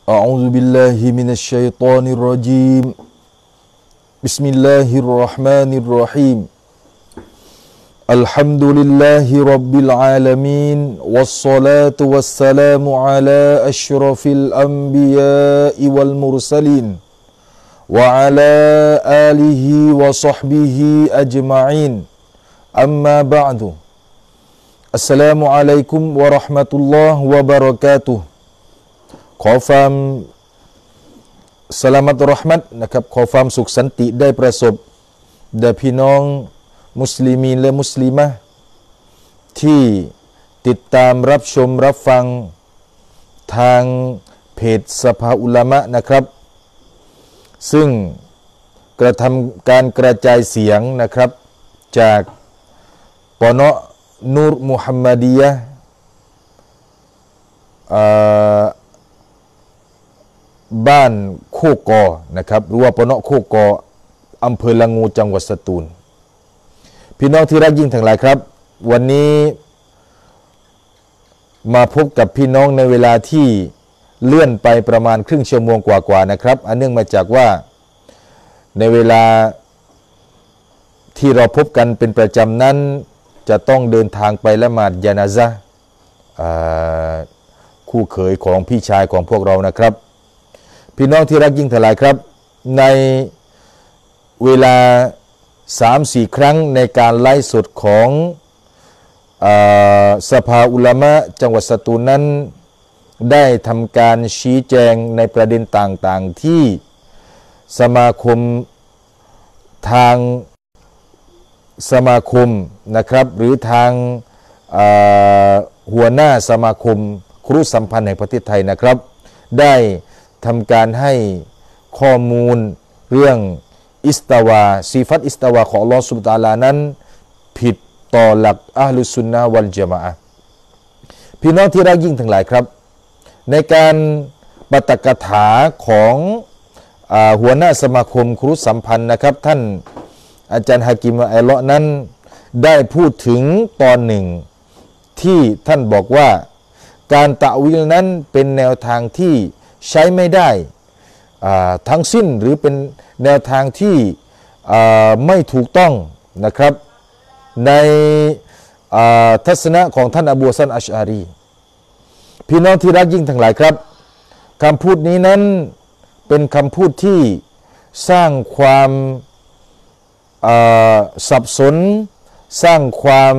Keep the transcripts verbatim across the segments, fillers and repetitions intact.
أعوذ بالله من الشيطان الرجيم بسم الله الرحمن الرحيم الحمد لله رب العالمين والصلاة والسلام على أشرف الأنبياء والمرسلين وعلى آله وصحبه أجمعين أما بعد السلام عليكم ورحمة الله وبركاتهขอความสลามัตรอห์มัตนะครับขอความสุขสันติได้ประสบแด่พี่น้องมุสลิมีนและมุสลิมะที่ติดตามรับชมรับฟังทางเพจสภาอุลามะนะครับซึ่งกระทำการกระจายเสียงนะครับจากปนนูรมุฮัมมัดียะห์บ้านโคกอนะครับหรือว่าปนโคกออำเภอละงูจังหวัดสตูลพี่น้องที่รักยิ่งทั้งหลายครับวันนี้มาพบกับพี่น้องในเวลาที่เลื่อนไปประมาณครึ่งชั่วโมงกว่าๆนะครับอันเนื่องมาจากว่าในเวลาที่เราพบกันเป็นประจำนั้นจะต้องเดินทางไปละหมาดญะนาซะห์คู่เขยของพี่ชายของพวกเรานะครับพี่น้องที่รักยิ่งทั้งหลายครับในเวลา สามสี่ ครั้งในการไลฟ์สดของสภาอุลามะจังหวัดสตูลนั้นได้ทำการชี้แจงในประเด็นต่างๆที่สมาคมทางสมาคมนะครับหรือทางหัวหน้าสมาคมครุสัมพันธ์แห่งประเทศไทยนะครับได้ทำการให้ข้อมูลเรื่องอิสตาวาซีฟัตอิสตาวาของอัลลอฮฺซุบฮานะฮูวะตะอาลานั้นผิดต่อหลักอะห์ลุสซุนนะฮ์วัลญะมาอะห์พี่น้องที่รักยิ่งทั้งหลายครับในการปาฐกถาของหัวหน้าสมาคมครุสัมพันธ์นะครับท่านอาจารย์ฮากิมอัลเลาะห์นั้นได้พูดถึงตอนหนึ่งที่ท่านบอกว่าการตะวีลนั้นเป็นแนวทางที่ใช้ไม่ได้ทั้งสิ้นหรือเป็นแนวทางที่ไม่ถูกต้องนะครับในทัศนะของท่านอบูฮัสซันอัชอารีพี่น้องที่รักยิ่งทั้งหลายครับคำพูดนี้นั้นเป็นคำพูดที่สร้างความสับสนสร้างความ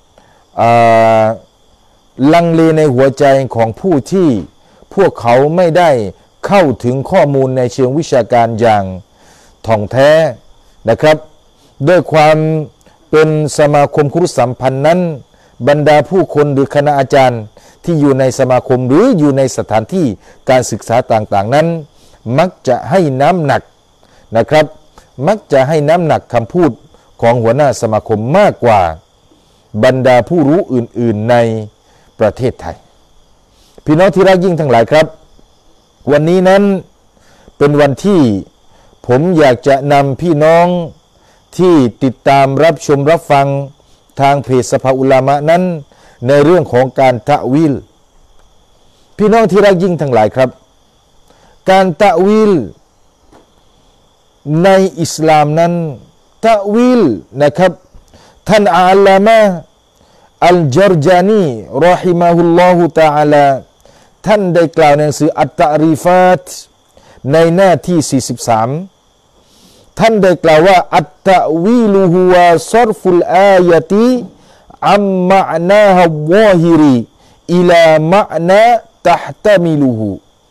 ลังเลในหัวใจของผู้ที่พวกเขาไม่ได้เข้าถึงข้อมูลในเชิงวิชาการอย่างท่องแท้นะครับด้วยความเป็นสมาคมครุสัมพันธ์นั้นบรรดาผู้คนหรือคณะอาจารย์ที่อยู่ในสมาคมหรืออยู่ในสถานที่การศึกษาต่างๆนั้นมักจะให้น้ำหนักนะครับมักจะให้น้ำหนักคำพูดของหัวหน้าสมาคมมากกว่าบรรดาผู้รู้อื่นๆในประเทศไทยพี่น้องที่รักยิ่งทั้งหลายครับวันนี้นั้นเป็นวันที่ผมอยากจะนำพี่น้องที่ติดตามรับชมรับฟังทางเพจสภาอุลามะนั้นในเรื่องของการตะวีลพี่น้องที่รักยิ่งทั้งหลายครับการตะวีลในอิสลามนั้นตะวีลนะครับท่านอัลลามะอัลจัรจานีรอฮิมะฮุลลอฮุตะอาลาท่านได้กล่าวในหนังสืออัตตะรีฟาตในหน้าที่สี่สิบสามท่านได้กล่าวว่าอัตตะวีลุฮุวะซอรฟุลอายะติอัมมะนาฮะวาฮิริอิลามะนาตะฮ์ตะมิลุฮุ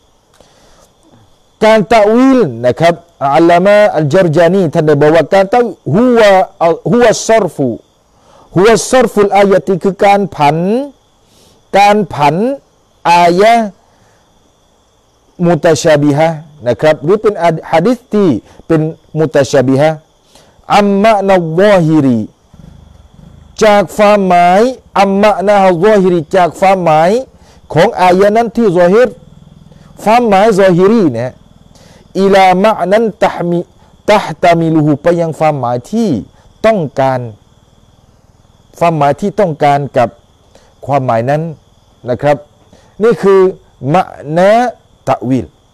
การตะวีลนะครับอัลลามะอัลจัรจานีท่านได้บอกว่าการตะฮุวะฮุวะซอรฟุฮุวะซอรฟุลอายะติคือการผันการผันอายะมุตชาบิฮะนะครับหรือเป็นหะดีษที่เป็นมุตชาบิฮะอัมมะนะวาฮิริจากความหมายอัมมะนะวาฮิริจากความหมายของอายะนั้นที่ซอฮิรความหมายซอฮิรีเนี่ยอิลามะนั้นตะมิตะฮ์ตะมิลุฮุไปยังความหมายที่ต้องการความหมายที่ต้องการกับความหมายนั้นนะครับนี่คือมะนะตะวีล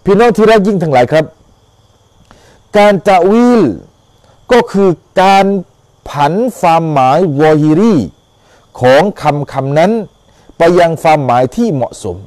พี่น้องที่รักยิ่งทั้งหลายครับการตะวีลก็คือการผันความหมายวอฮิรีของคำคำนั้นไปยังความหมายที่เหมาะสม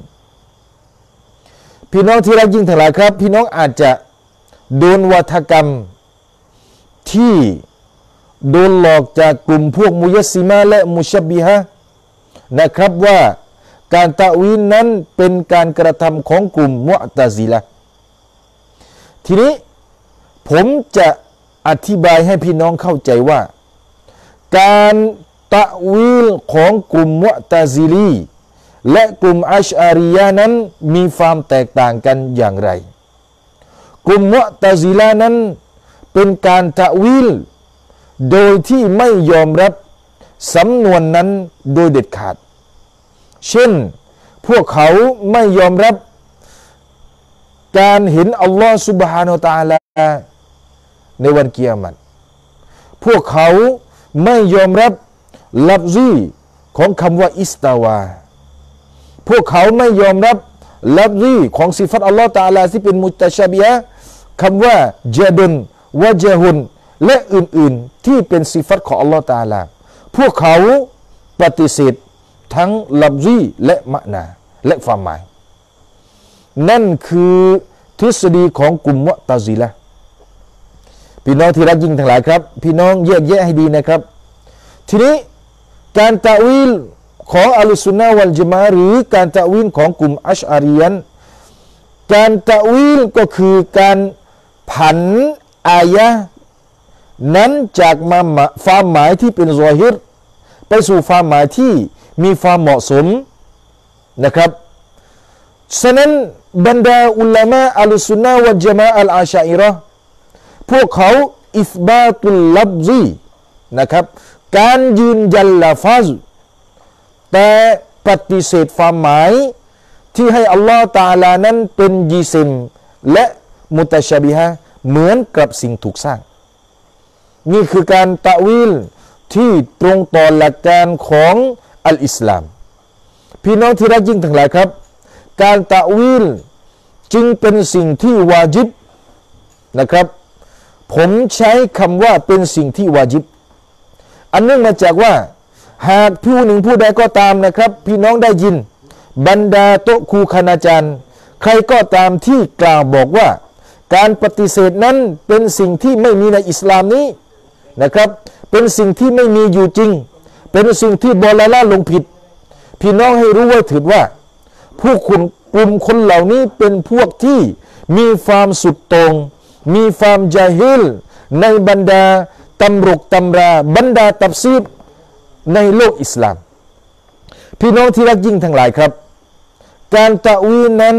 พี่น้องที่รักยิ่งทั้งหลายครับพี่น้องอาจจะโดนวาทกรรมที่โดนหลอกจากกลุ่มพวกมุยัสซิมะและมุชับบิฮะนะครับว่าการตะวีลนั้นเป็นการกระทำของกลุ่มมุอ์ตะซิละห์ทีนี้ผมจะอธิบายให้พี่น้องเข้าใจว่าการตะวีลของกลุ่มมุอ์ตะซิลีและกลุ่มอัชอารียะนั้นมีความแตกต่างกันอย่างไรกลุ่มมุอ์ตะซิละห์นั้นเป็นการตะวีลโดยที่ไม่ยอมรับสำนวนนั้นโดยเด็ดขาดเช่นพวกเขาไม่ยอมรับการเห็นอัลลอฮฺซุบฮานะฮูวะตะอาลาในวันกิยามะฮ์พวกเขาไม่ยอมรับลัฟซีของคำว่าอิสตาวาพวกเขาไม่ยอมรับลัฟซีของสิฟัตอัลลอฮฺตะอาลาที่เป็นมุตตะชาบิฮะคำว่าญะดุนวะญะฮุนและอื่นๆที่เป็นสิฟัตของอัลลอฮฺตะอาลาพวกเขาปฏิเสธทั้งลัฟซีและมะนาและความหมายนั่นคือทฤษฎีของกลุ่มมุอ์ตะซิละห์พี่น้องที่รักยิ่งทั้งหลายครับพี่น้องแยกแยะให้ดีนะครับทีนี้การตะวีลของอะลุซุนนะวัลญะมาอะห์หรือการตะวีลของกลุ่มอัชอารียันการตะวีลก็คือการผันอายะห์นั้นจากมาความหมายที่เป็นซอฮิรไปสู่ความหมายที่มีความเหมาะสมนะครับฉะนั้นบรรดาอุลามะอัลซุนนะวัลญะมาอะห์อัลอาชาอิเราะห์พวกเขาอิสบาตุลลัฟซีนะครับการยืนยันลาฟัซแต่ปฏิเสธความหมายที่ให้อัลลอฮฺตะอาลานั้นเป็นยิซิมและมุตะชาบิฮะเหมือนกับสิ่งถูกสร้างนี่คือการตะวีลที่ตรงต่อหลักการของอัลอิสลามพี่น้องที่รักยิ่งทั้งหลายครับการตะวีลจึงเป็นสิ่งที่วาญิบนะครับผมใช้คำว่าเป็นสิ่งที่วาญิบอันเนื่องมาจากว่าหากผู้หนึ่งผู้ใดก็ตามนะครับพี่น้องได้ยินบรรดาโต๊ะครูคณาจารย์ใครก็ตามที่กล่าวบอกว่าการปฏิเสธนั้นเป็นสิ่งที่ไม่มีในอิสลามนี้นะครับเป็นสิ่งที่ไม่มีอยู่จริงเป็นสิ่งที่บอลาล่าลงผิดพี่น้องให้รู้ไว้เถิดว่าผู้คุณกลุ่มคนเหล่านี้เป็นพวกที่มีความสุดโต่งมีความญาฮิลในบรรดาตำรุกตำราบรรดาตัฟซีรในโลกอิสลามพี่น้องที่รักยิ่งทั้งหลายครับการตะวีลนั้น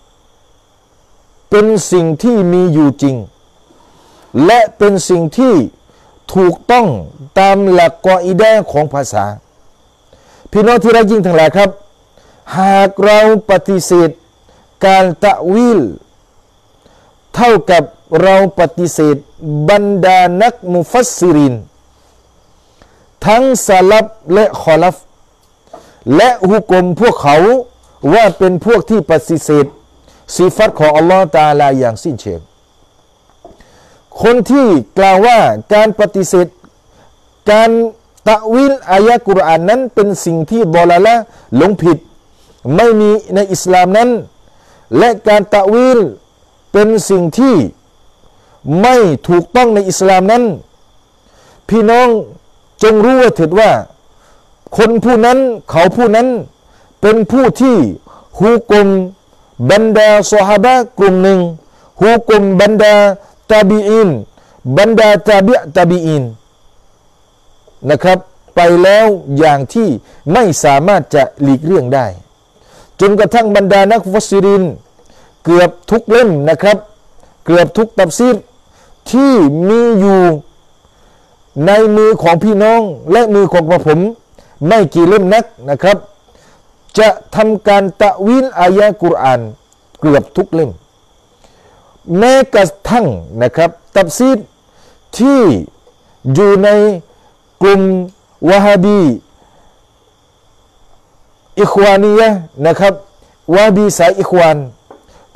เป็นสิ่งที่มีอยู่จริงและเป็นสิ่งที่ถูกต้องตามหลักกออิดะห์ของภาษาพี่น้องที่รักยิ่งทั้งหลายครับหากเราปฏิเสธการตะวีลเท่ากับเราปฏิเสธบรรดานักมุฟัสซิรินทั้งซะลัฟและคอลัฟและฮุกมพวกเขาว่าเป็นพวกที่ปฏิเสธสิฟัตของอัลลอฮฺตะอาลาอย่างสิ้นเชิงคนที่กล่าวว่าการปฏิเสธการตะวีลอายะกุรอานนั้นเป็นสิ่งที่ดอลาละห์หลงผิดไม่มีในอิสลามนั้นและการตะวีลเป็นสิ่งที่ไม่ถูกต้องในอิสลามนั้นพี่น้องจงรู้ไว้เถิดว่าคนผู้นั้นเขาผู้นั้นเป็นผู้ที่ฮุกมบรรดาซอฮาบะห์กลุ่มหนึ่งฮุกมบรรดาตาบีอินบรรดาตาบิตาบีอินนะครับไปแล้วอย่างที่ไม่สามารถจะหลีกเลี่ยงได้จนกระทั่งบรรดานักมุฟัสซิรินเกือบทุกเล่มนะครับเกือบทุกตัฟซีรที่มีอยู่ในมือของพี่น้องและมือของกระผมไม่กี่เล่มนักนะครับจะทำการตะวีลอายะกุรอานเกือบทุกเล่มแม้กระทั่งนะครับตัฟซีรที่อยู่ในกลุ่มวะฮาบีอิควานียะนะครับวะฮาบีสายอิควาน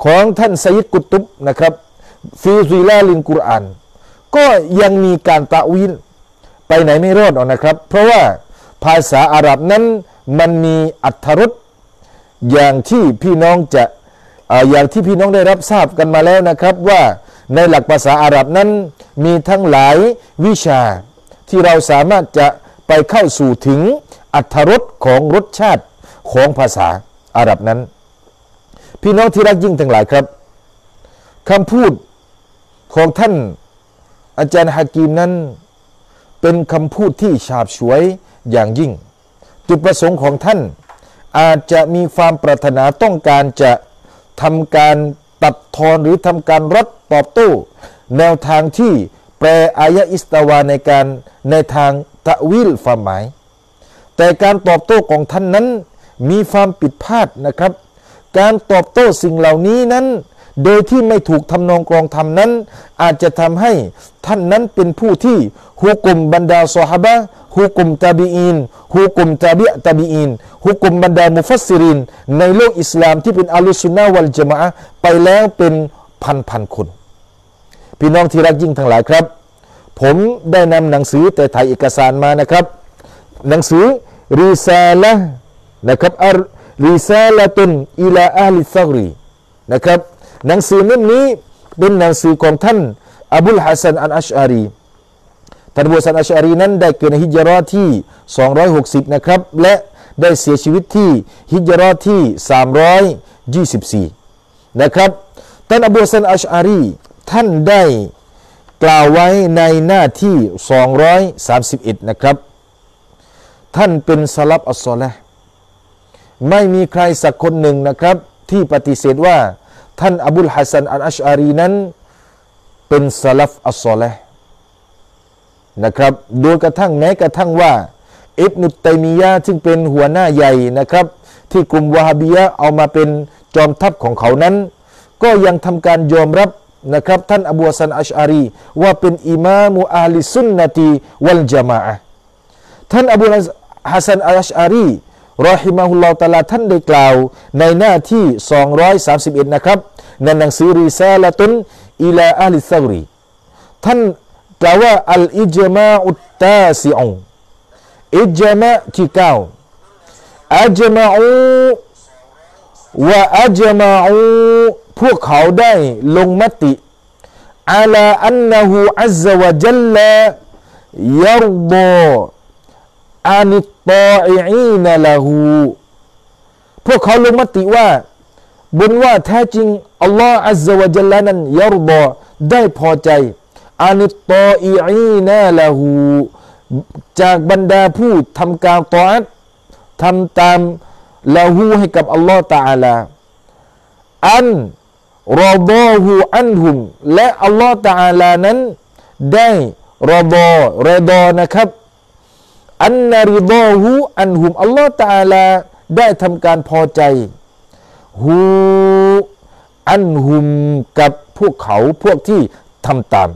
ของท่านไซยิดกุตุบนะครับฟีซิลาลินกุรอานก็ยังมีการตะวีลไปไหนไม่รอดหรอกนะครับเพราะว่าภาษาอาหรับนั้นมันมีอรรถรสอย่างที่พี่น้องจะอย่างที่พี่น้องได้รับทราบกันมาแล้วนะครับว่าในหลักภาษาอาหรับนั้นมีทั้งหลายวิชาที่เราสามารถจะไปเข้าสู่ถึงอรรถรสของรสชาติของภาษาอาหรับนั้นพี่น้องที่รักยิ่งทั้งหลายครับคำพูดของท่านอาจารย์ฮะกีมนั้นเป็นคำพูดที่ฉาบฉวยอย่างยิ่งจุดประสงค์ของท่านอาจจะมีความปรารถนาต้องการจะทำการตัดทอนหรือทำการรัดตอบโต้แนวทางที่แปลอายะอิสตาวาในการในทางตะวิลความหมายแต่การตอบโต้ของท่านนั้นมีความผิดพลาดนะครับการตอบโต้สิ่งเหล่านี้นั้นโดยที่ไม่ถูกทำนองกรองธรรมนั้นอาจจะทำให้ท่านนั้นเป็นผู้ที่ฮุกุมบรรดาซอฮาบะห์ฮุกุมตาบีอีนฮุกุมตาบิอะตาบีอีนฮุกุมบรรดามุฟัสซิรินในโลกอิสลามที่เป็นอัลลุซุนนะฮ์วัลญะมาอะห์ไปแล้วเป็นพันๆคนพี่น้องที่รักยิ่งทั้งหลายครับผมได้นำหนังสือแต่ถ่ายเอกสารมานะครับหนังสือริซาละห์นะครับอัลริซาละตุนอิลาอะลิซักรีนะครับหนังสือเล่มนี้เป็นหนังสือของท่านอบุลฮัสซันอัลอัชอารีท่านอบุลฮัสซันอัลอัชอารีนั้นได้เกิดในฮิจเราะห์ที่สองร้อยหกสิบนะครับและได้เสียชีวิตที่ฮิจเราะห์ที่สามร้อยยี่สิบสี่นะครับท่านอบุลฮัสซันอัลอัชอารีท่านได้กล่าวไว้ในหน้าที่สองร้อยสามสิบเอ็ดนะครับท่านเป็นซะลัฟอัสซอลิห์ไม่มีใครสักคนหนึ่งนะครับที่ปฏิเสธว่าท่านอบุลฮัสซันอัลอัชอารีนั้นเป็นซะลัฟอัสซอลิห์นะครับโดยกระทั่งแม้กระทั่งว่าอิบนุตัยมียะห์ซึ่งเป็นหัวหน้าใหญ่นะครับที่กลุ่มวะฮาบียะห์เอามาเป็นจอมทัพของเขานั้นก็ยังทำการยอมรับนะครับท่านอบูฮัสซันอัชอารีว่าเป็นอิมามุอะห์ลิซุนนะตีวัลญะมาอะห์ท่านอบูฮัสซันอัชอารีรอฮิมะฮุลลอฮุตะอาลาท่านได้กล่าวในหน้าที่สองร้อยสามสิบเอ็ดนะครับในหนังสือริซาละตุนอิลาอะลิซักรีท่านกล่าวว่าอัลอิจมาอุตตาซิอุอิจมาที่เก้าอัจมาอูวะอัจมาอูพวกเขาได้ลงมติอาลาอันนะฮูอัซซะวะญัลลยัรฎออานิตตออีนละหูพวกเขาลงมติว่าบนว่าแท้จริงอัลลอฮฺอัซซะวะญัลลนั้นยัรฎอได้พอใจอานิตตออีนละหูจากบรรดาผู้ทำการตออัตทำตามละหูให้กับอัลลอฮฺตะอาลาอันรอฎอฮูอันฮุมและอัลลอฮฺตะอาลานั้นได้รอฎอรอฎอนะครับอันนาริฎอฮูอันฮุมอัลลอฮฺตะอาลาได้ทำการพอใจฮูอันฮุมกับพวกเขาพวกที่ทำตาม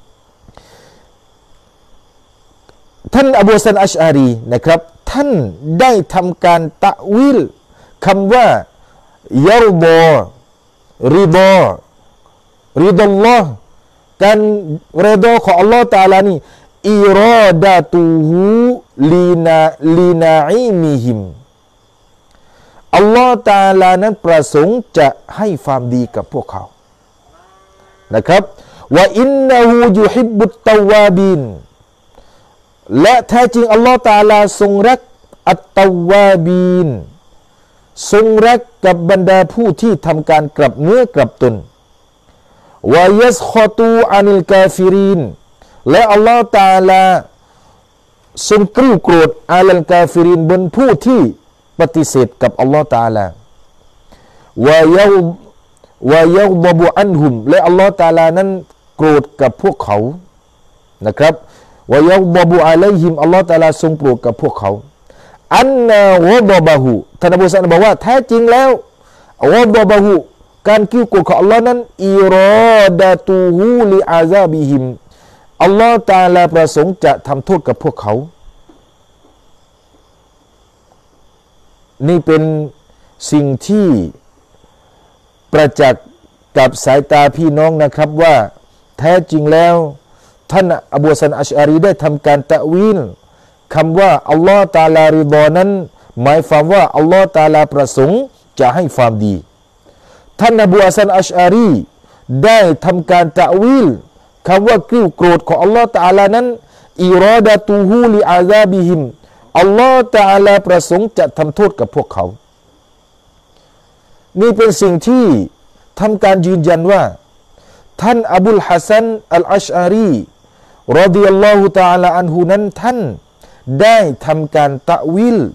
ท่านอบูฮัสซันอัชอารีนะครับท่านได้ทำการตะวิลคำว่ายัรฎอริฎอริฎออัลลอฮ์การริฎอของอัลลอฮฺตะอาลานี่อิรอดะตุฮูลีนาลีนาอิมิฮิมอัลลอฮฺตะอาลานั้นประสงค์จะให้ความดีกับพวกเขานะครับว่าอินนะฮูยุฮิบบุตตาวาบินและแท้จริงอัลลอฮฺตะอาลาทรงรักอัตตาวาบินทรงรักกับบรรดาผู้ที่ทำการกลับเนื้อกลับตนวายัสขอตูอานิลกาฟิรินและอัลลอฮฺตะอาลาทรงกริ้วโกรธอาลัลกาฟิรินบนผู้ที่ปฏิเสธกับอัลลอฮฺตะอาลาวายววายวบบุอันฮุมและอัลลอฮฺตะอาลานั้นโกรธกับพวกเขานะครับวายวบบุอะลัยฮิมอัลลอฮฺตะอาลาทรงโกรธกับพวกเขาอันนาวะดบะฮูท่านอบูซันบอกว่าแท้จริงแล้ววะดบะฮูการกิ้วโกรธของอัลลอฮ์นั้นอิรอดะตูฮูลิอาซาบิฮิมอัลลอฮ์ตะอาลาประสงค์จะทำโทษกับพวกเขานี่เป็นสิ่งที่ประจักษ์กับสายตาพี่น้องนะครับว่าแท้จริงแล้วท่านอบูฮัสซันอัชอารีได้ทำการตะวีลคำว่าอัลลอฮฺตะอาลาริฎอนั้นหมายความว่าอัลลอฮฺตะอาลาประสงค์จะให้ความดีท่านอบูฮัสซันอัชอารีได้ทำการตะวีลคำว่ากิ้วโกรธของอัลลอฮฺตะอาลานั้นอิรอดะตูฮูลิอาซาบิฮิมอัลลอฮฺตะอาลาประสงค์จะทำโทษกับพวกเขานี่เป็นสิ่งที่ทำการยืนยันว่าท่านอบุลฮัสซันอัลอัชอารีรอฎิยัลลอฮุตะอาลาอันฮุนั้นท่านได้ทำการตะวิล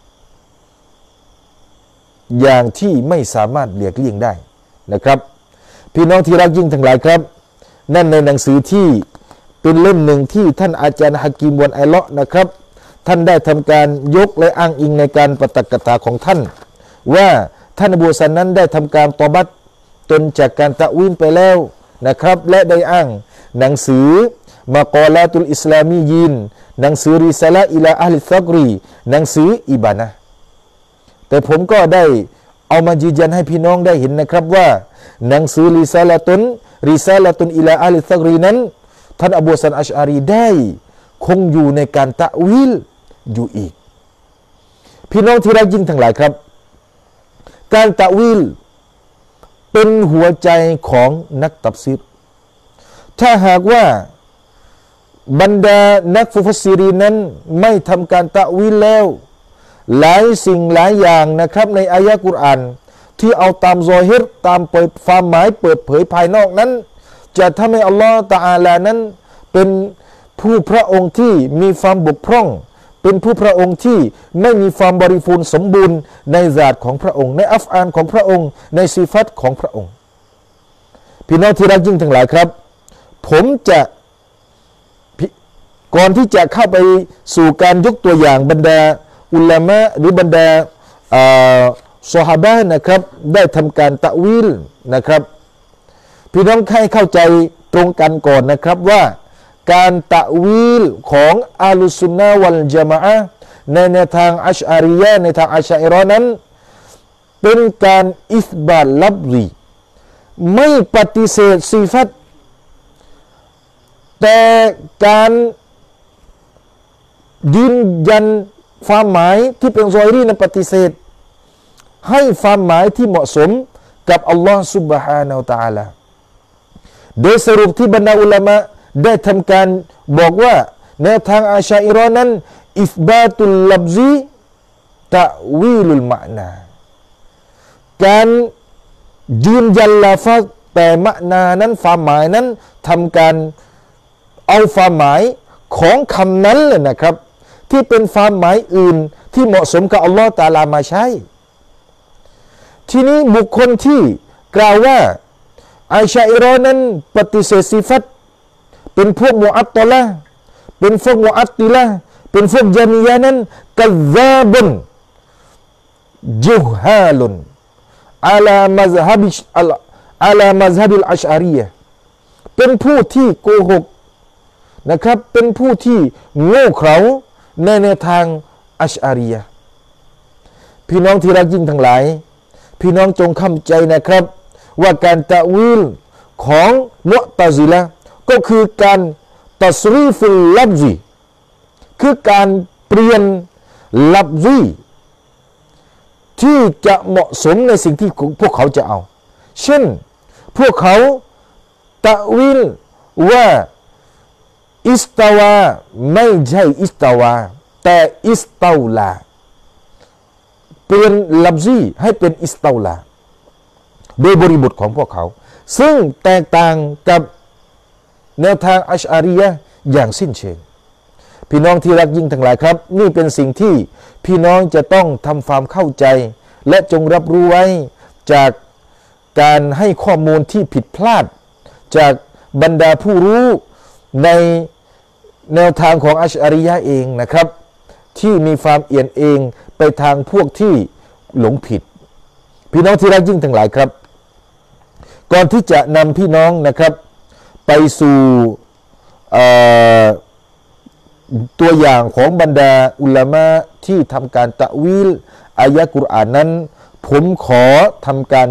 อย่างที่ไม่สามารถเลียกเลี่ยงได้นะครับพี่น้องที่รักยิ่งทั้งหลายครับนั่นในหนังสือที่เป็นเล่มหนึ่งที่ท่านอาจารย์ฮะกีมวันไอเลาะนะครับท่านได้ทำการยกและอ้างอิงในการปฏิกถาของท่านว่าท่านอบูฮัสซันนั้นได้ทำการตอบัตตนจากการตะวีลไปแล้วนะครับและได้อ้างหนังสือมากอลาตุลอิสลามียินหนังสือริซาละอิลาอัลซักรีหนังสืออิบานะแต่ผมก็ได้เอามายืนยันให้พี่น้องได้เห็นนะครับว่าหนังสือริซาละตุนริซาละตุนอิลาอัลซักรีนั้นท่านอบูฮัสซันอัชอารีได้คงอยู่ในการตะวีลอยู่อีกพี่น้องที่รักยิ่งทั้งหลายครับการตะวีลเป็นหัวใจของนักตัฟซีรถ้าหากว่าบรรดานักฟุฟัสซีรีนนั้นไม่ทำการตะวีลแล้วหลายสิ่งหลายอย่างนะครับในอายะห์กุรอานที่เอาตามซอฮิรตามเปิดความหมายเปิดเผยภายนอกนั้นจะทำให้อัลลอฮฺตะอาลานั้นเป็นผู้พระองค์ที่มีความบกพร่องเป็นผู้พระองค์ที่ไม่มีความบริบูรณ์สมบูรณ์ในญาติของพระองค์ในอัฟอานของพระองค์ในสิฟัตของพระองค์พี่น้องที่รักยิ่งทั้งหลายครับผมจะก่อนที่จะเข้าไปสู่การยกตัวอย่างบรรดาอุลามะหรือบรรดาซอฮาบะห์นะครับได้ทำการตะวีลนะครับพี่น้องให้เข้าใจตรงกันก่อนนะครับว่าการตะวีลของอาลุสุนนะวัลญะมาอะห์ในแนวทางอัชอารียะห์ในทางอัชอะอิรอนั้นเป็นการอิสบาตลับซีไม่ปฏิเสธสิฟัตแต่การยืนยันความหมายที่เป็นซอยรีนั้นปฏิเสธให้ความหมายที่เหมาะสมกับอัลลอฮฺซุบฮานะฮูวะตะอาลาโดยสรุปที่บรรดาอุลามะได้ทำการบอกว่าแนวทางอาชาอิรอนั้นอิสบาตุลลับซีตะวีลุลมะนาการยืนยันลาฟัซแต่มะนานั้นความหมายนั้นทำการเอาความหมายของคำนั้นเลยนะครับที่เป็นความหมายอื่นที่เหมาะสมกับอัลลอฮฺตะอาลามาใช้ทีนี้บุคคลที่กล่าวว่าอาชาอิรอนั้นปฏิเสธสิฟัตเป็นพวกมุอัตตะละเป็นพวกมุอัตติละเป็นพวกญะมียะนั้นกัซซาบุนจุฮาลุนอาลามัซฮับอาลามัซฮับิลอัชอารียะห์เป็นผู้ที่โกหกนะครับเป็นผู้ที่โง่เขลาในแนวทางอัชอารียะห์พี่น้องที่รักยิ่งทั้งหลายพี่น้องจงเข้าใจนะครับว่าการตะวีลของมุอ์ตะซิละห์ก็คือการตัสรีฟุลลับซีคือการเปลี่ยนลับซีที่จะเหมาะสมในสิ่งที่พวกเขาจะเอาเช่นพวกเขาตะวีลว่าอิสตาวาไม่ใช่อิสตาวาแต่อิสตาวลาเปลี่ยนลับซีให้เป็นอิสตาวลาโดยบริบทของพวกเขาซึ่งแตกต่างกับแนวทางอัชอารียะห์อย่างสิ้นเชิงพี่น้องที่รักยิ่งทั้งหลายครับนี่เป็นสิ่งที่พี่น้องจะต้องทำความเข้าใจและจงรับรู้ไว้จากการให้ข้อมูลที่ผิดพลาดจากบรรดาผู้รู้ในแนวทางของอัชอารียะห์เองนะครับที่มีความเอียงเองไปทางพวกที่หลงผิดพี่น้องที่รักยิ่งทั้งหลายครับก่อนที่จะนำพี่น้องนะครับไปสู่ตัวอย่างของบรรดาอุลามะที่ทำการตะวีลอายะกุรอานนั้นผมขอทำการยก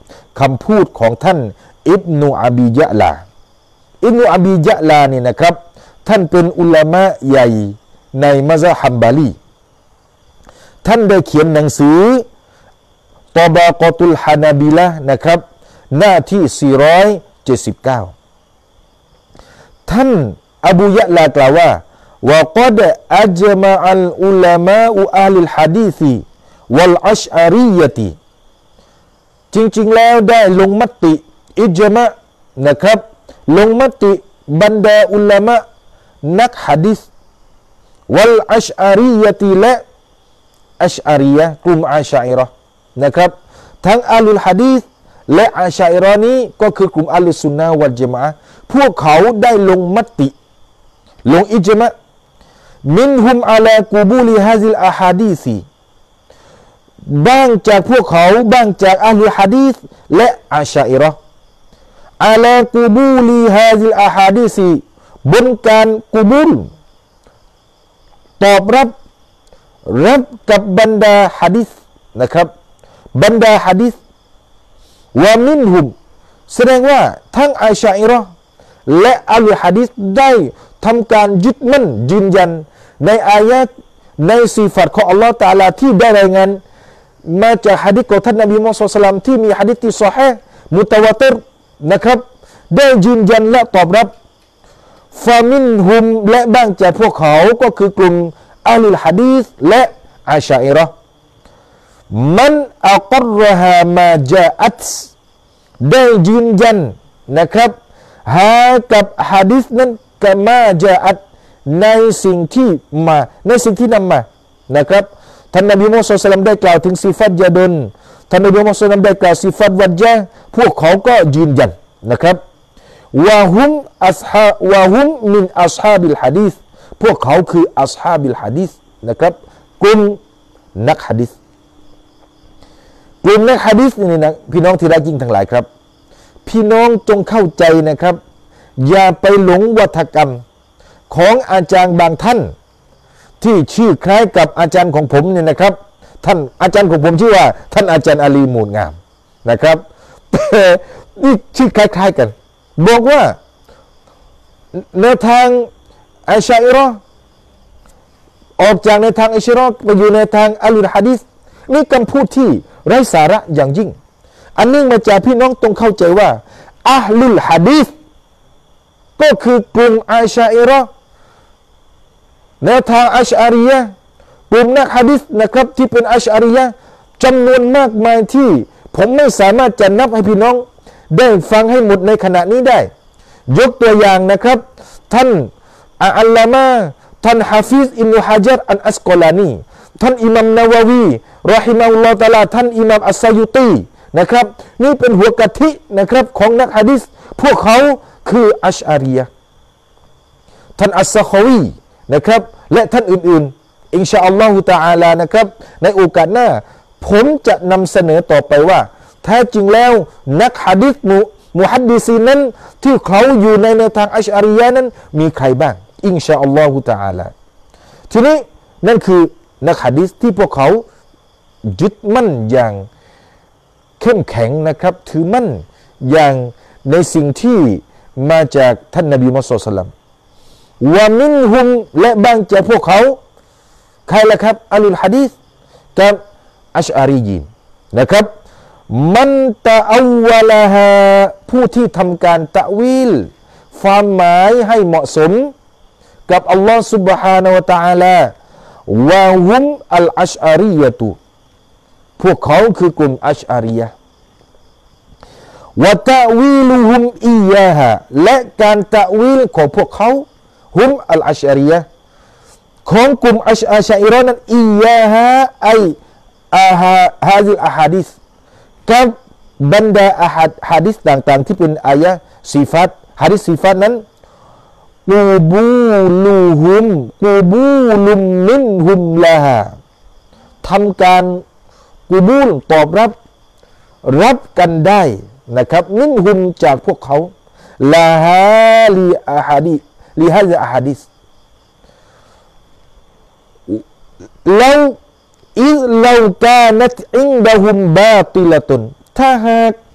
คำพูดของท่านอิบนุอบียะลาอิบนุอบียะลานี่นะครับท่านเป็นอุลามะใหญ่ในมัซฮับบาลีท่านได้เขียนหนังสือตอบากอตุลฮานาบิละนะครับหน้าที่สี่ร้อยเจ็ดสิบเก้าท่านอบูยะลากล่าวว่าวะกอดอัจมะอัลอุลามะอุอาลิลฮะดีษวัลอัชอารียะติจริงๆแล้วได้ลงมติอิจมะนะครับลงมติบรรดาอุลามะนักหะดีษวัลอัชอารียะติและอัชอารียะกลุ่มอาชัยเราะห์นะครับทั้งอาลุลฮะดีษและอาชัยเราะห์นี้ก็คือกลุ่มอัลซุนนะฮ์วัลญะมาอะห์พวกเขาได้ลงมติลงอิจมะมินฮุมอะลากูบูลิฮาซิลอะฮาดีซีบ้างจากพวกเขาบ้างจากอัลฮะดีษและอาชัยเราะห์อะลากูบูลิฮาซิลอะฮาดีซีบนการกูบูลตอบรับรับกับบรรดาหะดีษนะครับบรรดาหะดีษวะมินฮุมแสดงว่าทั้งอาชัยเราะห์และอัลฮะดีษได้ทำการยึดมั่นยืนยันในอายะห์ในสิฟัตของอัลลอฮฺตะอาลาที่ได้รายงานมาจากหะดีษของท่านนบีมุฮัมมัดศ็อลลัลลอฮุอะลัยฮิวะซัลลัมที่มีหะดีษที่ซอฮีฮ์มุตะวาติรนะครับได้ยืนยันและตอบรับฟามินฮุมและบ้างจากพวกเขาก็คือกลุ่มอัลฮะดีษและอาชัยเราะห์มันอักรฮามาจาอัตได้ยืนยันนะครับหากับหะดีษนั้นกะมาจาอัตในสิ่งที่มาในสิ่งที่นำมานะครับท่านนบีมุฮัมมัดศ็อลลัลลอฮุอะลัยฮิวะซัลลัมได้กล่าวถึงสิฟัตยะดุนท่านนบีมุฮัมมัดศ็อลลัลลอฮุอะลัยฮิวะซัลลัมได้กล่าวสิฟัตวัจญะพวกเขาก็ยืนยันนะครับวะฮุมอัศฮาวะฮุมมินอัศฮาบิลหะดีษพวกเขาคืออัศฮาบิลหะดีษนะครับกลุ่มนักหะดีษกลุ่มนักหะดีษนี่นะพี่น้องที่รักยิ่งทั้งหลายครับพี่น้องจงเข้าใจนะครับอย่าไปหลงวัฒกรรมของอาจารย์บางท่านที่ชื่อคล้ายกับอาจารย์ของผมเนี่ยนะครับท่านอาจารย์ของผมชื่อว่าท่านอาจารย์อาลีมูลงามนะครับแต่นี่ชื่อคล้ายๆกันบอกว่าในทางอัชชัยเราะห์ออกจากในทางอัชชัยเราะห์ไปอยู่ในทางอัลฮะดีษนี่คำพูดที่ไร้สาระอย่างยิ่งอันนี้มาจากพี่น้องต้องเข้าใจว่าอะห์ลุลหะดีษก็คือกลุ่มอาชัยเราะห์ในทางอัชอารียะห์กลุ่มนักหะดีษนะครับที่เป็นอัชอารียะห์จำนวนมากมายที่ผมไม่สามารถจะนับให้พี่น้องได้ฟังให้หมดในขณะนี้ได้ยกตัวอย่างนะครับท่านอัลลามะห์ท่านฮะฟิซอิบนุฮะญัรอัลอัสกอลานีท่านอิหม่ามนาวะวีรอฮิมะฮุลลอฮุตะอาลาท่านอิหม่ามอัสซัยุตีนะครับนี่เป็นหัวกะทินะครับของนักหะดีษพวกเขาคืออัชอารียะห์ท่านอัสซะคอวีนะครับและท่านอื่นๆอินชาอัลลอฮุตะอาลานะครับในโอกาสหน้าผมจะนำเสนอต่อไปว่าแท้จริงแล้วนักหะดีษมุมุฮัดดิซีนนั้นที่เขาอยู่ในแนวทางอัชอารียะห์นั้นมีใครบ้างอินชาอัลลอฮุตะอาลาทีนี้นั่นคือนักหะดีษที่พวกเขายึดมั่นอย่างเข้มแข็งนะครับถือมั่นอย่างในสิ่งที่มาจากท่านนบีมุฮัมมัดศ็อลลัลลอฮุอะลัยฮิวะซัลลัมวะมินฮุมและบางจากพวกเขาใครล่ะครับอัลฮะดีษกับอัชอารียีนนะครับมันตะอวะละฮาผู้ที่ทำการตะวีลความหมายให้เหมาะสมกับอัลลอฮฺ سبحانه และ تعالى วะฮุมอัลอัชอารียะตุพวกเขาคือกลุ่มอัชอารียะห์วะตะวีลุฮุมอียาฮาและการตะวีลของพวกเขาฮุมอัลอัชอารียะห์ของกลุ่มอัชอาชัยเราะห์นั้นอียาฮาไออาฮาฮาซิลอะฮาดิษกับบรรดาอะฮัดฮะดิษต่างๆที่เป็นอายะห์สิฟัตหะดิษสิฟัตนั้นกูบูลูฮุมกูบูลุมมินฮุมละฮาทำการกูบูลตอบรับรับกันได้นะครับมินฮุมจากพวกเขาลาฮาลีอะฮาดิลิฮาซะอะฮาดิษแล้วอิเรากานัตอินดะฮุมบาติละตุนถ้าหาก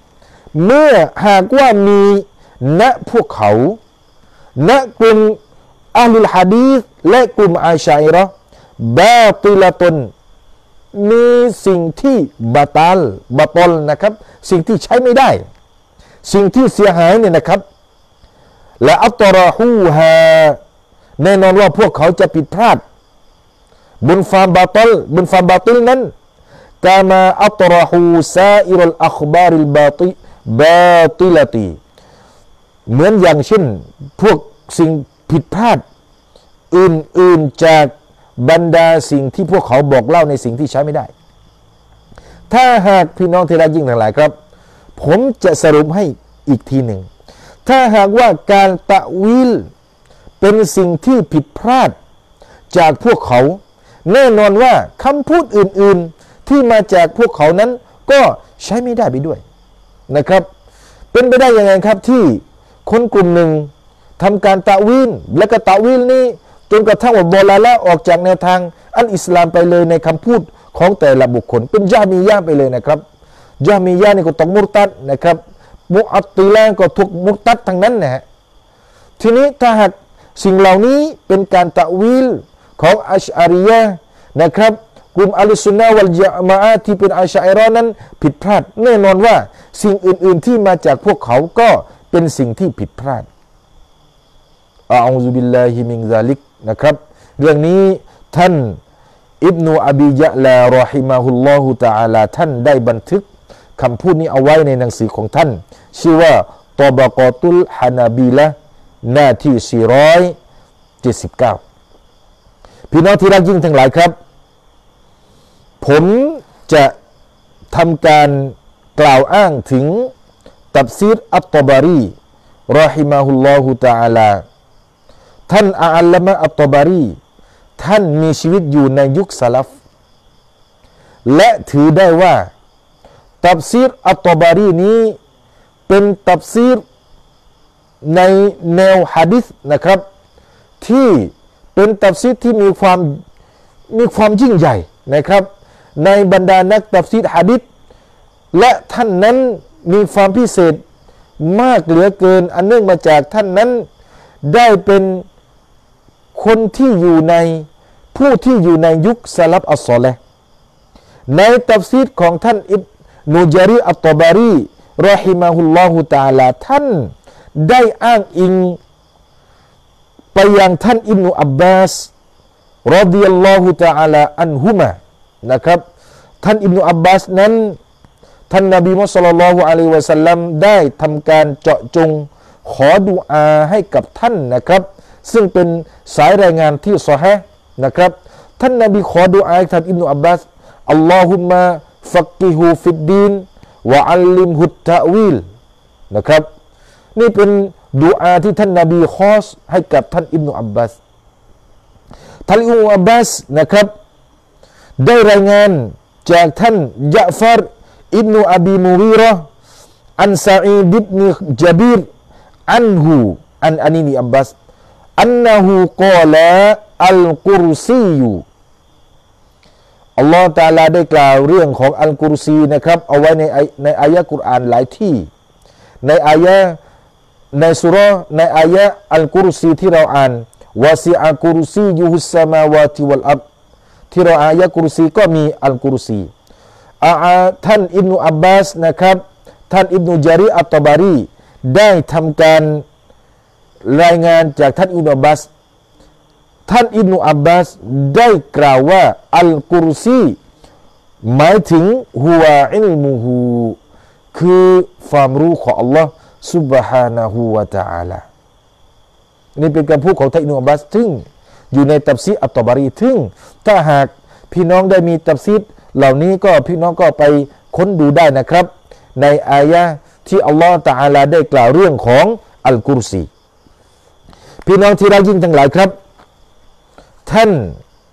เมื่อหากว่ามีณพวกเขาณกลุ่มอะห์ลุลฮะดีษและกลุ่มอาชัยเราะห์บาติละตุนมีสิ่งที่บาตัลบาตลนะครับสิ่งที่ใช้ไม่ได้สิ่งที่เสียหายเนี่ยนะครับและอัตราฮูฮาแน่นอนว่าพวกเขาจะผิดพลาดบนความบาตัลบนความบาติลนั้นกามาอัตราฮูซาอิรัลอัคบาริลบาติบาติลตีเหมือนอย่างเช่นพวกสิ่งผิดพลาดอื่นๆจากบรรดาสิ่งที่พวกเขาบอกเล่าในสิ่งที่ใช้ไม่ได้ถ้าหากพี่น้องที่รักยิ่งทั้งหลายครับผมจะสรุปให้อีกทีหนึ่งถ้าหากว่าการตะวีลเป็นสิ่งที่ผิดพลาดจากพวกเขาแน่นอนว่าคำพูดอื่นๆที่มาจากพวกเขานั้นก็ใช้ไม่ได้ไปด้วยนะครับเป็นไปได้ยังไงครับที่คนกลุ่มหนึ่งทำการตะวีลและก็ตะวีลนี้จนกระทั่งว่าบอลาละออกจากแนวทางอันอิสลามไปเลยในคำพูดของแต่ละบุคคลเป็นญามียะไปเลยนะครับญามียะนี่ก็ต้องมุรตัดนะครับมุอัตติลาก็ถูกมุรตัดทั้งนั้นนะฮะทีนี้ถ้าหากสิ่งเหล่านี้เป็นการตะวีลของอัชอาริยะห์นะครับกลุ่มอัลซุนนะฮ์วัลญะมาอะห์ที่เป็นอัชอะอิเราะห์นั้นผิดพลาดแน่นอนว่าสิ่งอื่นๆที่มาจากพวกเขาก็เป็นสิ่งที่ผิดพลาดอะอูซุบิลลาฮิมินซาลิกนะครับเรื่องนี้ท่านอิบนุอบียะลารอฮิมะฮุลลอฮุตะอาลาท่านได้บันทึกคำพูดนี้เอาไว้ในหนังสือของท่านชื่อว่าตอบะกอตุลฮานาบีละหน้าที่สี่ร้อยเจ็ดสิบเก้าพี่น้องที่รักยิ่งทั้งหลายครับผมจะทำการกล่าวอ้างถึงตัฟซีรอัตตบารีรอฮิมะฮุลลอฮุตะอาลาท่านอัลลามะอัตตบารีท่านมีชีวิตอยู่ในยุคสลัฟและถือได้ว่าตัฟซีรอัตตบารีนี้เป็นตัฟซีรในแนวหะดีษนะครับที่เป็นตัฟซีรที่มีความมีความยิ่งใหญ่นะครับในบรรดานักตัฟซีรหะดีษและท่านนั้นมีความพิเศษมากเหลือเกินอันเนื่องมาจากท่านนั้นได้เป็นคนที่อยู่ในผู้ที่อยู่ในยุคสลัฟอัศอเลห์ในตัฟซีรของท่านอิบนุญะรีรอัตตบารีรอฮิมะฮุลลอฮุตะอาลาท่านได้อ้างอิงไปยังท่านอิบนุอับบาสรอฎิยัลลอฮุตะอาลาอันฮุมะนะครับท่านอิบนุอับบาสนั้นท่านนบีมุฮัมมัดศ็อลลัลลอฮุอะลัยฮิวะซัลลัมได้ทำการเจาะจงขอดุอาให้กับท่านนะครับซึ่งเป็นสายรายงานที่ซอฮีฮ์นะครับท่านนบีขอดุอาให้ท่านอิบนุอับบาสอัลลอฮุมมะฟักกิฮูฟิดดีนวะอัลลิมฮุตตะวีลนะครับนี่เป็นดุอาที่ท่านนบีขอให้กับท่านอิบนุอับบาสท่านอิบนุอับบาสนะครับได้รายงานจากท่านยะฟัรอิบนุอบีมูวีเราะห์อันซะอีดอิบนุญะบีรอันฮูอันอันนี้อับบาสอันนะฮูกอลาอัลกุรซียูอัลลอฮฺตะอาลาได้กล่าวเรื่องของอัลกุรซีนะครับเอาไว้ในในอายะห์กุรอานหลายที่ในอายะห์ในสุเราะห์ในอายะห์อัลกุรซีที่เราอ่านวะซิอะกุรซียุฮุสสมาวาติวัลอัรฎที่เราอายะห์กุรซีก็มีอัลกุรซีอาท่านอิบนุอับบาสนะครับท่านอิบนุญะรีรอัตตบารีได้ทำการรายงานจากท่านอิบนุอับบาสท่านอิบนุอับบาสได้กล่าวว่าอัลกุรซีหมายถึงฮุวะอิลมุฮูคือความรู้ของอัลลอฮ์ซุบฮานะฮูวะตะอาลานี่เป็นคำพูดของท่านอิบนุอับบาสซึ่งอยู่ในตัฟซีรอัตตบารีซึ่งถ้าหากพี่น้องได้มีตัฟซีรเหล่านี้ก็พี่น้องก็ไปค้นดูได้นะครับในอายะห์ที่อัลลอฮฺตะอาลาได้กล่าวเรื่องของอัลกุรซีพี่น้องที่รักยิ่งทั้งหลายครับท่าน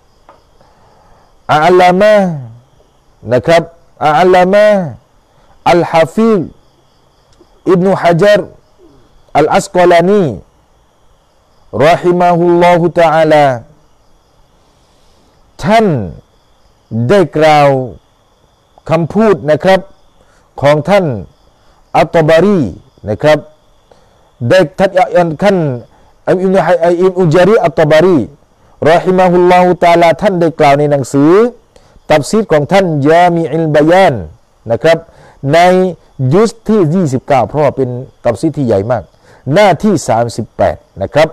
อัลลามะนะครับอัลลามะอัลฮะฟิซอิบนุฮะญัรอัลอัสกอลานีรอฮิมะฮุลลอฮุตะอาลาท่านได้กล่าวคำพูดนะครับของท่านอัตตบารีนะครับได้ท่านท่านอิบนุอิบนุจารีอัตตบารีรอฮิมะฮุลลอฮุตะอาลาท่านได้กล่าวในหนังสือตัฟซีรของท่านยามิอุลบะยานนะครับในยุสที่ยี่สิบเก้าเพราะว่าเป็นตัฟซีรที่ใหญ่มากหน้าที่สามสิบแปดนะครับ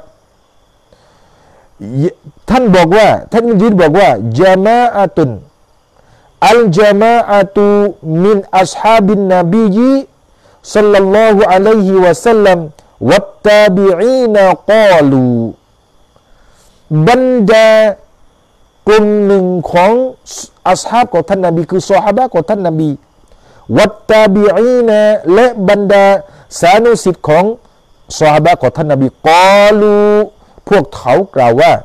ท่านบอกว่าท่านอิบนุจีรบอกว่าญะมาอะตุนอัลญะมาอะตุมินอัศฮาบินนบียศ็อลลัลลอฮุอะลัยฮิวะซัลลัมวัตตาบิอีนกาลูบรรดากลุ่มหนึ่งของอัศฮาบของท่านนบีคือซอฮาบะห์ของท่านนบีวัตตาบิอีนและบรรดาสานุสิทธิ์ของซอฮาบะห์ของท่านนบีกาลูพวกเขากล่าวว่า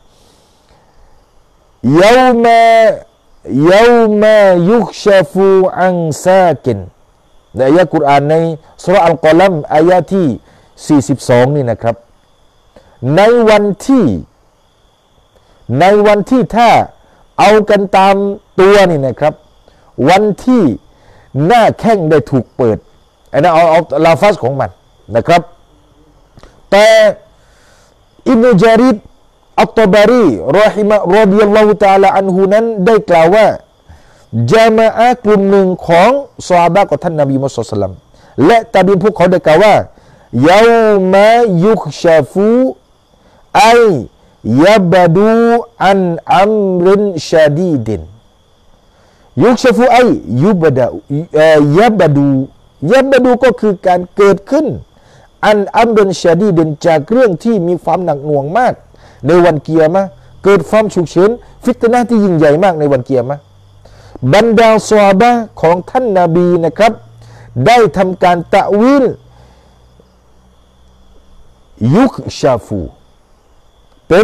เยามาเยามายุคชาฟูอังซากินในอายะกุรอานในสุเราะห์อัลกอลัมอายะที่สี่สิบสองนี่นะครับในวันที่ในวันที่ถ้าเอากันตามตัวนี่นะครับวันที่หน้าแข้งได้ถูกเปิดไอ้นั่นเอาเอาลาฟัสของมันนะครับแต่อิบนุจารีรอัตตบารีรอฮิมะรอฎิยัลลอฮุตะอาลาอันฮุนั้นได้กล่าวว่าญะมาอะห์กลุ่มหนึ่งของซอฮาบะห์ของท่านนบีมุฮัมมัดศ็อลลัลลอฮุอะลัยฮิวะซัลลัมและตาบีนพวกเขาได้กล่าวว่าเยามายุคชาฟูไอยะบดูอันอัมรินชาดีดินยุคชาฟูไอยุบดะยะบดูยะบดูก็คือการเกิดขึ้นอันอัมรินชาดีดินจากเรื่องที่มีความหนักหน่วงมากในวันเกียรมะเกิดความฉุกเฉินฟิตนะห์ที่ยิ่งใหญ่มากในวันเกียรมะบรรดาซอฮาบะห์ของท่านนบีนะครับได้ทำการตะวีลยุคชาฟูเป็น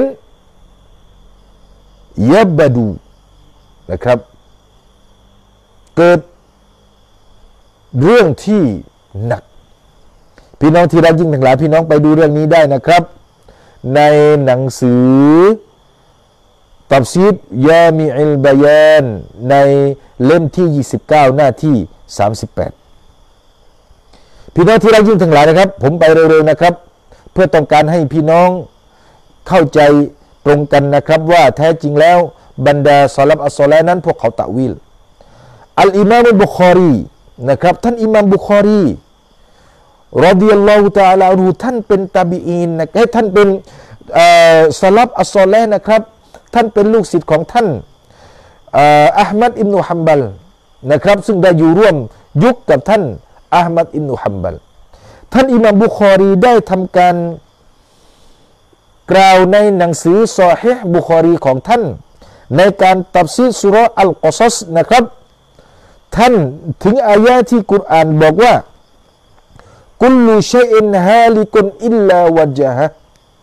ยะบดูนะครับเกิดเรื่องที่หนักพี่น้องที่รักยิ่งทั้งหลายพี่น้องไปดูเรื่องนี้ได้นะครับในหนังสือตัฟซีรยามิอุลบะยานในเล่มที่ยี่สิบเก้าหน้าที่สามสิบแปดพี่น้องที่รักยิ่งทั้งหลายนะครับผมไปเร็วๆนะครับเพื่อต้องการให้พี่น้องเข้าใจตรงกันนะครับว่าแท้จริงแล้วบรรดาซอลัฟอัสซอลีห์นั้นพวกเขาตะวีลอัลอิมามอัลบุคอรีนะครับท่านอิมามบุคอรีรอฎิยัลลอฮุตะอาลาอันฮุท่านเป็นตาบีอีนนะท่านเป็นซอลัฟอัสซอลีห์นะครับท่านเป็นลูกศิษย์ของท่านอะห์มัดอิบนุฮัมบัลนะครับซึ่งได้อยู่ร่วมยุคกับท่านอะห์มัดอิบนุฮัมบัลท่านอิมามบุคอรีได้ทำการกล่าวในหนังสือซอฮีห์บุคอรีของท่านในการตัฟซีรซูเราะห์อัลกอซัสนะครับท่านถึงอายะที่กุรอานบอกว่ากุลลุชัยอินฮาลิกุนอิลลาวะจฮะ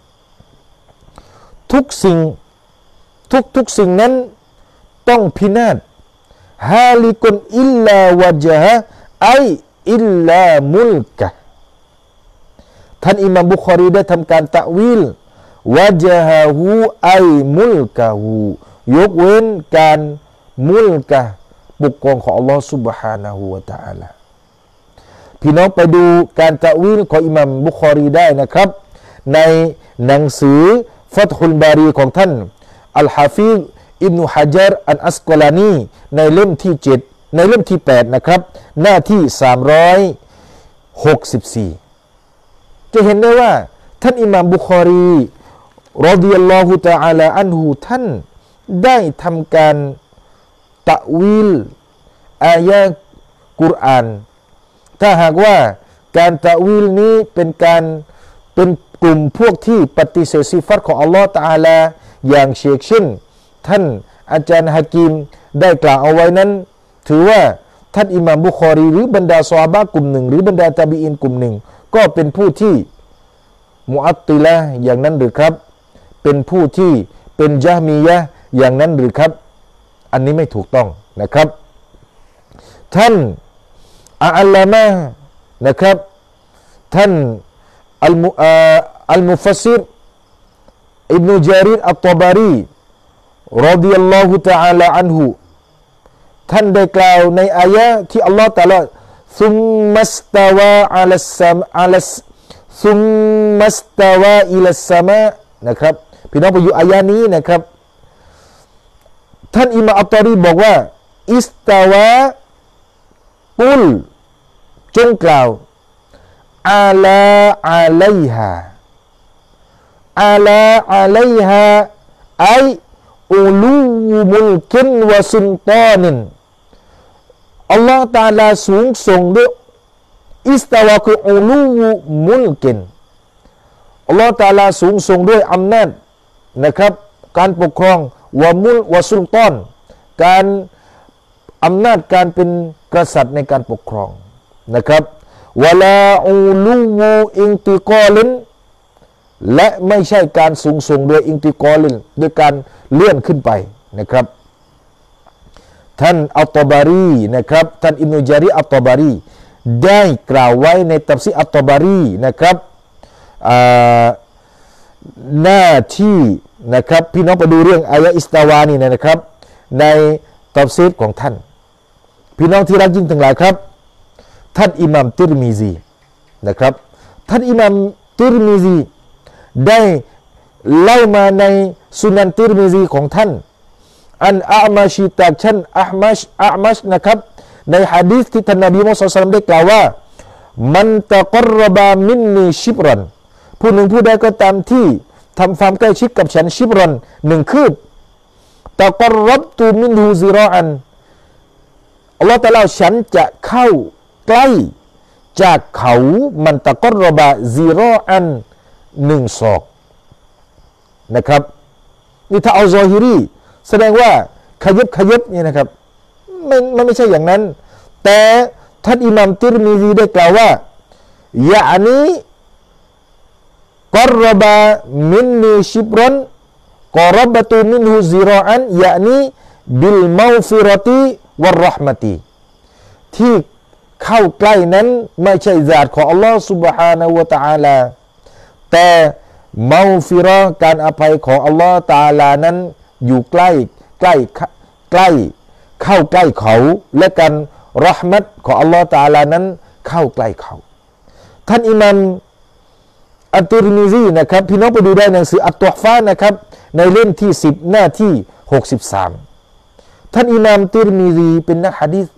ทุกสิ่งทุกทุกสิ่งนั้นต้องพินาศฮาลิกุนอิลลาวะจฮะไออิลลามุลกะท่านอิมามบุคอรีได้ทำการตะวีลวะจฮะฮูไอมุลกะฮูยกเว้นการมุลกะปกครองของอัลลอฮฺ سبحانه และ تعالى พี่น้องไปดูการตะวีลของอิหม่ามบุคอรีได้นะครับในหนังสือฟัตฮุลบารีของท่านอัลฮะฟิซอิบนุฮะญัรอันอัสกอลานีในเล่มที่เจ็ดในเล่มที่แปดนะครับหน้าที่สามร้อยหกสิบสี่จะเห็นได้ว่าท่านอิหม่ามบุคอรีรอฎิยัลลอฮุตะอาลาอันฮุท่านได้ทำการตะวีลอายะห์กุรอานถ้าหากว่าการตะวีลนี้เป็นการเป็นกลุ่มพวกที่ปฏิเสธสิฟัตของอัลลอฮฺตะอาลาอย่างเชกเช่นท่านอาจารย์ฮะกีมได้กล่าวเอาไว้นั้นถือว่าท่านอิหม่ามบุคอรีหรือบรรดาซอฮาบะห์กลุ่มหนึ่งหรือบรรดาตาบีอีนกลุ่มหนึ่งก็เป็นผู้ที่มุอัตติละห์อย่างนั้นหรือครับเป็นผู้ที่เป็นญะฮ์มียะห์อย่างนั้นหรือครับอันนี้ไม่ถูกต้องนะครับท่านอัลลามะห์นะครับท่านอัลมุอัลมุฟัสซิรอิบนุจารีรอัตตบารีรอฎิยัลลอฮุตะอาลาอันฮุท่านได้กล่าวในอายะห์ที่อัลลอฮฺตะอาลาซุมมัสตาวาอัลซัมอัลซุมมัสตาวาอิลสมะนะครับพี่น้องไปอยู่อายะนี้นะครับท่านอิมามอัตตารีบอกว่าอิสตาวากุลจงกล่าวอาลาอาลัยฮาอาลาอาลัยฮาไออูลูมุลกินวะสุลตานินอัลลอฮฺตะอาลาสูงส่งด้วยอิสตาวาคืออูลูมุลกินอัลลอฮฺตะอาลาสูงส่งด้วยอำนาจนะครับการปกครองวะมุลวะสุลตานการอำนาจการเป็นกษัตริย์ในการปกครองนะครับวะลาอูลูวูอินติกอลินและไม่ใช่การสูงส่งโดยอินติกอลินโดยการเลื่อนขึ้นไปนะครับท่านอัตตบารีนะครับท่านอิบนุญารีอัตตบารีได้กล่าวไว้ในตัฟซีรอัตตบารีนะครับหน้าที่นะครับพี่น้องไปดูเรื่องอายะอิสตาวานี่นะครับในตัฟซีรของท่านพี่น้องที่รักยิ่งทั้งหลายครับท่านอิหม่ามติรมิซีนะครับท่านอิหม่ามติรมิซีได้เล่ามาในสุนันติรมิซีของท่านอันอามาชิตากท่านอัมัชอัมัชนะครับในหะดีษที่ท่านนบีมุฮัมมัดศ็อลลัลลอฮุอะลัยฮิวะซัลลัมได้กล่าวว่ามันตะกรบามินนีชิบรันผู้หนึ่งผู้ใดก็ตามที่ทำความใกล้ชิดกับฉันชิบรันหนึ่งคืบตะกรบตูมินฮูซิรออันอัลลอฮฺตะอาลาฉันจะเข้าใกล้จากเขามันตะกรบาซิรออันหนึ่งศอกนะครับนี่ถ้าเอาซอฮิรีแสดงว่าขยับขยับนี่นะครับไม่มันไม่ใช่อย่างนั้นแต่ท่านอิหม่ามติรมิซีได้กล่าวว่ายะนีกรบามินนีชิบรันกรบตูมินฮูซิรออันยะนีบิลมาฟิรติวะรห์มะตีที่เข้าใกล้นั้นไม่ใช่ญาติของอัลลอฮฺ سبحانه และ تعالى แต่เมาฟิเราะห์การอภัยของอัลลอฮฺตะอาลานั้นอยู่ใกล้ใกล้ใกล้เข้าใกล้เขาและการรห์มัตของอัลลอฮฺตะอาลานั้นเข้าใกล้เขาท่านอิหม่ามอัตติรมิซีนะครับพี่น้องไปดูได้หนังสืออัตตุฮฟะนะครับในเล่มที่สิบหน้าที่หกสิบสามท่านอิหม่ามติรมิซีเป็นนักหะดีษ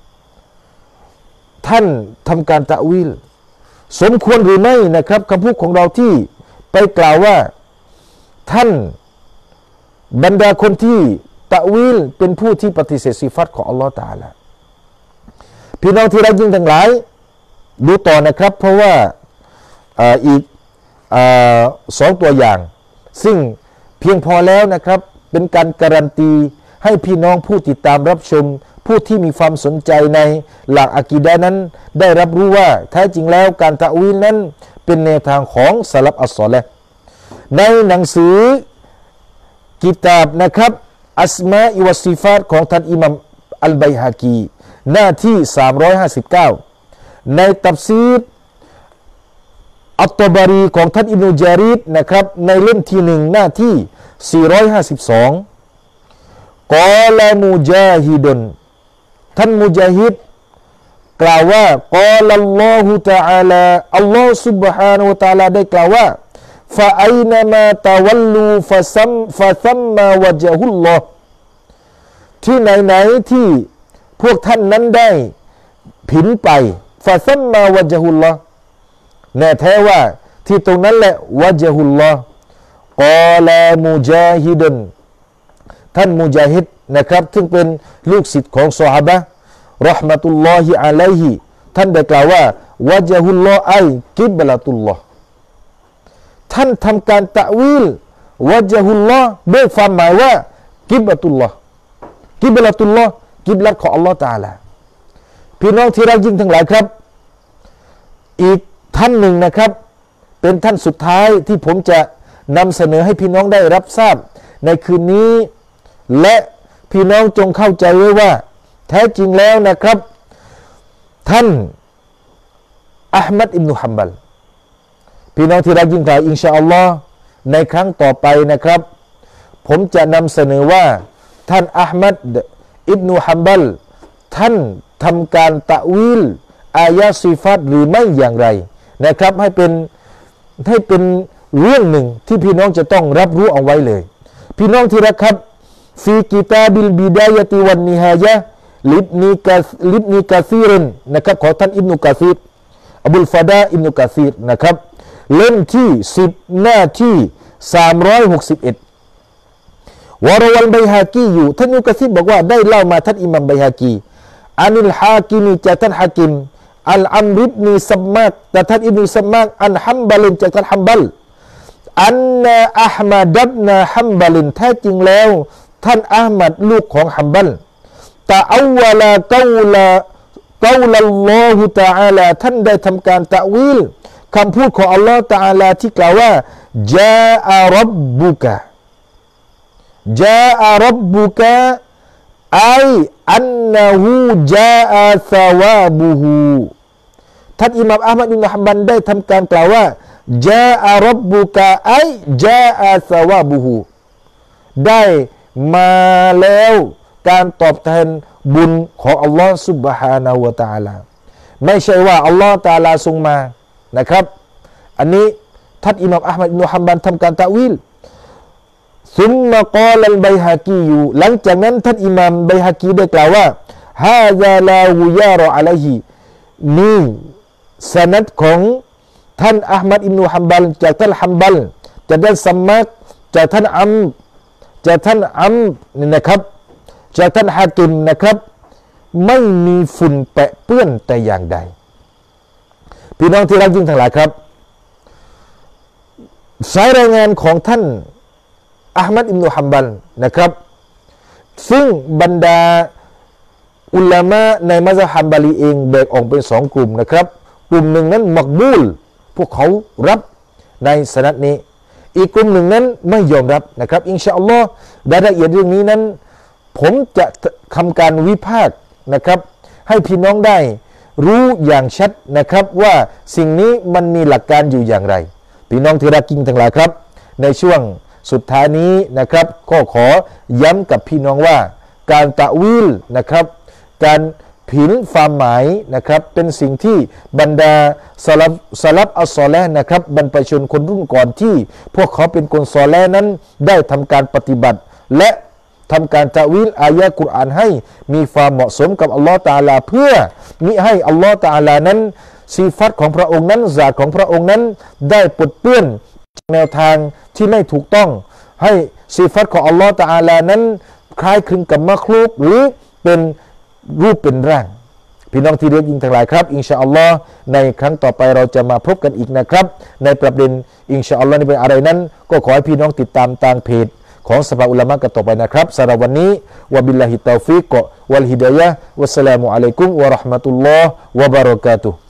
ท่านทำการตะวีลสมควรหรือไม่นะครับคำพูดของเราที่ไปกล่าวว่าท่านบรรดาคนที่ตะวีลเป็นผู้ที่ปฏิเสธสิฟัตของอัลลอฮฺตะอาลาพี่น้องที่รักยิ่งทั้งหลายดูต่อนะครับเพราะว่าอีกสองตัวอย่างซึ่งเพียงพอแล้วนะครับเป็นการการันตีให้พี่น้องผู้ติดตามรับชมผู้ที่มีความสนใจในหลักอะกีดะห์นั้นได้รับรู้ว่าแท้จริงแล้วการตะวีลนั้นเป็นแนวทางของสลัฟอัสซอลิห์ในหนังสือกิตาบนะครับอัสมาอิวัสซิฟาตของท่านอิหม่ามอัลบัยฮะกีหน้าที่สามร้อยห้าสิบเก้าในตัฟซีรอัตตบารีของท่านอิบนุญารีดนะครับในเล่มที่หนึ่งหน้าที่สี่ร้อยห้าสิบสองกอลามุจาฮิดุนท่านมุจาฮิดกล่าวว่ากอลัลลอฮุตะอาลาอัลลอฮฺ سبحانه และ تعالى ได้กล่าวว่าฟะอัยนะมาตะวัลลูฟะซัมฟะซัมมาวะจะฮุลลอฮ์ที่ไหนๆที่พวกท่านนั้นได้ผินไปฟะซัมมาวะจะฮุลลอฮ์แน่แท้ว่าที่ตรงนั้นแหละวะจะฮุลลอฮ์กอลามุจาฮิดุนท่านมุจาฮิดนะครับซึ่งเป็นลูกศิษย์ของซอฮาบะห์เราะห์มะตุลลอฮิอะลัยฮิท่านได้กล่าวว่าวะจะฮุลลอฮ์ไอกิบละตุลลอฮ์ท่านทำการตะวีลวะจะฮุลลอฮ์ด้วยความหมายว่ากิบละตุลลอฮ์กิบละตุลลอฮ์กิบลัตของอัลลอฮ์ตะอาลาพี่น้องที่รักยิ่งทั้งหลายครับอีกท่านหนึ่งนะครับเป็นท่านสุดท้ายที่ผมจะนำเสนอให้พี่น้องได้รับทราบในคืนนี้และพี่น้องจงเข้าใจไว้ว่าแท้จริงแล้วนะครับท่านอะห์มัดอิบนุฮัมบัลพี่น้องที่รักยิ่งใหญ่อินชาอัลลอฮ์ในครั้งต่อไปนะครับผมจะนำเสนอว่าท่านอะห์มัดอิบนุฮัมบัลท่านทำการตะวีลอายะซิฟัตหรือไม่อย่างไรนะครับให้เป็นให้เป็นเรื่องหนึ่งที่พี่น้องจะต้องรับรู้เอาไว้เลยพี่น้องที่รักครับฟีกิตาบิลบิดายะติวันนิฮายะลิบนีกาลิบนีกาซีรนนะครับของท่านอิบนุกะซีรอับุลฟาดาอิบนุกะซีรนะครับเล่มที่สิบหน้าที่สามร้อยหกสิบเอ็ดวารวัลไบฮากีอยู่ท่านอิบนุกะซีรบอกว่าได้เล่ามาท่านอิหมัมไบฮากีอานิลฮากิมีจากท่านฮากิมอัลอัมริบนีซัมมากจากท่านอิบนุซัมมากอันฮัมบัลินจากท่านฮัมบัลอันนาอัลมัดบนาฮัมบัลินแท้จริงแล้วท่านอัลมัดลูกของฮัมบัลตะอาวลาเกาลาเกาลัลลอฮุตะอาลาท่านได้ทำการตะวีลคำพูดของอัลลอฮฺตะอาลาที่กล่าวว่าจาอะรับบุกะจาอะรับบุกะไออันนะฮูจาอะซาวาบุฮูท่านอิหม่ามอะห์มัดอิบนุฮัมบัลได้ทำการกล่าวว่าจาอะรับบุกะไอจาอะซาวาบุฮูได้มาแล้วการตอบแทนบุญของอัลลอฮฺซุบฮานะฮูวะตะอาลาไม่ใช่ว่าอัลลอฮฺตะอาลาทรงมานะครับอันนี้ท่านอิหม่ามอะห์มัดอิบนุฮัมบัลทำการตะวีลซุมมะกอลัลไบฮะกีอยู่หลังจากนั้นท่านอิหม่ามไบฮะกีได้กล่าวว่าฮาซาลาฮูยารออะลัยฮินี่สนัดของท่านอะห์มัดอิบนุฮัมบัลจากท่านฮัมบัลจากท่านซัมมักจากท่านอัมจากท่านอัมนี่นะครับจากท่านฮากิมนะครับไม่มีฝุ่นแปะเปื้อนแต่อย่างใดพี่น้องที่รักยิ่งทั้งหลายครับสายรายงานของท่านอะห์มัดอิบนุฮัมบัลนะครับซึ่งบรรดาอุลามะในมัซฮับบฮัมบาลีเองแบ่งออกเป็นสองกลุ่มนะครับกลุ่มหนึ่งนั้นมักบูลพวกเขารับในสนัดนี้อีกกลุ่มหนึ่งนั้นไม่ยอมรับนะครับอินชาอัลลอฮ์รายละเอียดเรื่องนี้นั้นผมจะทำการวิพากษ์นะครับให้พี่น้องได้รู้อย่างชัดนะครับว่าสิ่งนี้มันมีหลักการอยู่อย่างไรพี่น้องที่รักยิ่งทั้งหลายครับในช่วงสุดท้ายนี้นะครับก็ขอย้ำกับพี่น้องว่าการตะวีลนะครับการผินความหมายนะครับเป็นสิ่งที่บรรดาสลับสลับอัลซอเลห์นะครับบรรพชนคนรุ่นก่อนที่พวกเขาเป็นคนซอเลห์นั้นได้ทำการปฏิบัติและทำการตะวีลอายะกุรอานให้มีความเหมาะสมกับอัลลอฮฺตะอาลาเพื่อมิให้อัลลอฮฺตะอาลานั้นซีฟัตของพระองค์นั้นซาตของพระองค์นั้นได้ปลดเปลื้อนแนวทางที่ไม่ถูกต้องให้ซีฟัตของอัลลอฮฺตะอาลานั้นคล้ายคลึงกับมักลุกหรือเป็นรูปเป็นร่างพี่น้องที่เรียกยิ่งทั้งหลายครับอินชาอัลลอฮ์ในครั้งต่อไปเราจะมาพบกันอีกนะครับในประเด็นอินชาอัลลอฮ์นี่เป็นอะไรนั้นก็ขอให้พี่น้องติดตามทางเพจของสภาอุลามะกันต่อไปนะครับสำหรับวันนี้วะบิลลาฮิตตอฟิกวัลฮิดายะฮ์วัสสลามุอะลัยกุมวะเราะห์มะตุลลอฮ์วะบะเราะกาตุฮ์